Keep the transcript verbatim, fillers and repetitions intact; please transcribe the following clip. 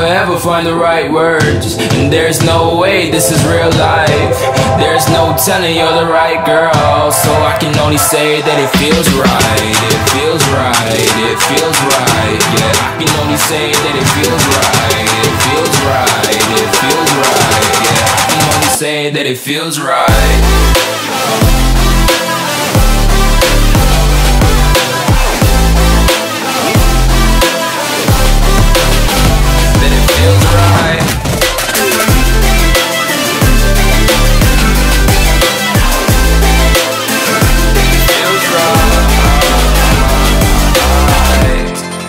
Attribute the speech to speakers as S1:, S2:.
S1: ever find the right words. And there's no way this is real life. There's no telling you're the right girl, so I can only say that it feels right. It feels right, it feels right. Yeah, I can only say that it feels right. It feels right, it feels right. Yeah, I can only say that it feels right.